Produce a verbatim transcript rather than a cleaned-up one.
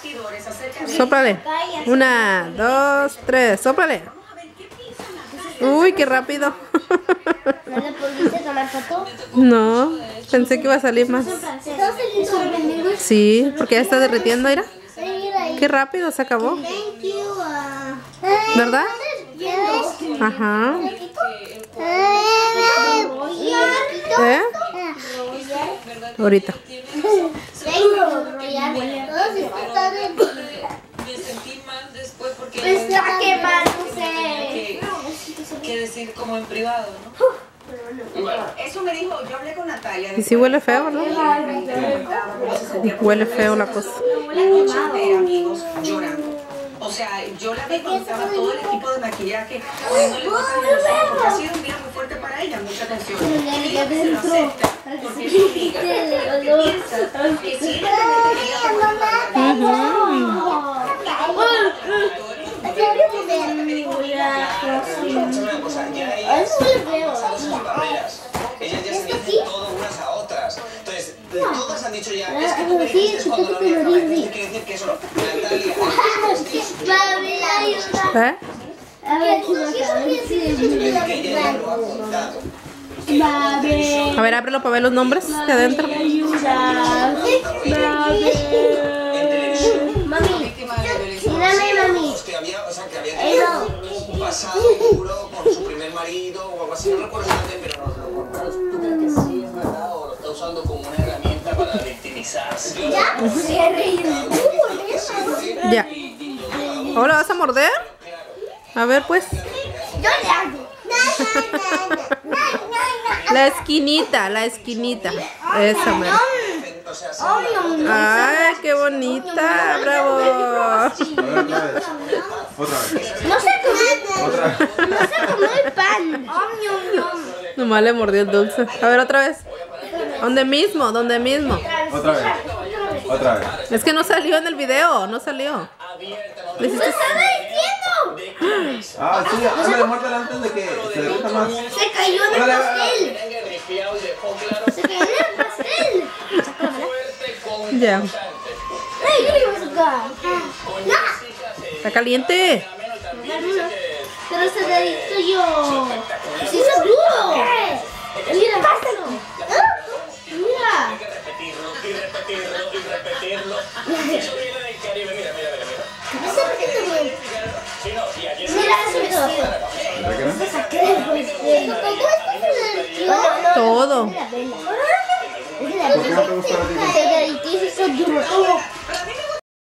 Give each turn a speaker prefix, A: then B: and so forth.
A: Sóplale. Una, dos, tres. Sóplale. Uy, qué rápido.
B: ¿No le pudiste tomar foto?
A: No, pensé que iba a salir más. Sí, porque ya está derritiendo, mira. Qué rápido se acabó. ¿Verdad? Ajá. ¿Eh? Ahorita.
B: Está quemándose.
C: Que decir como en privado, ¿no? Eso me dijo, yo hablé con Natalia.
A: Y sí huele feo, ¿no? Huele feo la cosa.
C: La noche entera, amigos, llorando. O sea, yo la vi cuando estaba todo el equipo de maquillaje poniéndole cosas en los ojos porque ha sido un día muy fuerte para ella, mucha tensión. Y ella se lo acepta porque es su amiga. Porque piensa que si ella realmente quería tomar
D: ellas ya se dicen todo unas a otras. Entonces, todas han dicho ya, es que tú me dijiste cuando no había nada. Entonces quiere decir que eso no. Natalia,
A: ¿Eh?
B: A ver si
A: A ver, ábrelo para ver los nombres de adentro.
B: Mami, mírame, mami.
D: que había, o sea, que había tenido un pasado duro con su primer marido o algo así, no recuerdo bien, pero no recuerdo. ¿Tú crees que sí es verdad o lo está usando como una herramienta para victimizarse?
B: Ya, se reír.
A: Ya. ¿Ahora vas a morder? A ver, pues.
B: Yo le hago.
A: La esquinita, la esquinita. Esa, mera. Ay, qué bonita. Bravo.
E: Otra vez.
B: No se comió.
E: Otra vez.
B: No se comió el pan.
A: Nomás le mordió el dulce. A ver, otra vez. ¿Dónde mismo? ¿Dónde mismo?
E: Otra vez. Otra vez.
A: Es que no salió en el video, no salió. ¿Le hiciste?
E: Ah, sí, ándale, muérdela antes de que se derrita más.
B: Se cayó en el pastel. Se cayó en el pastel.
A: Ya.
B: Ay, yo le iba a sacar. No.
A: Está caliente.
B: Pero se dedicó yo. Sí, es duro. Mira, pásalo. Mira.
D: Repetirlo y repetirlo y repetirlo. Eso viene del Caribe, mira, mira, mira, mira.
B: No sé por qué te voy.
D: Sí, no, y ayer
B: Mira, eso es todo. Se saqué del pastel.
A: Todo.
B: Se dedicó y se hizo duro.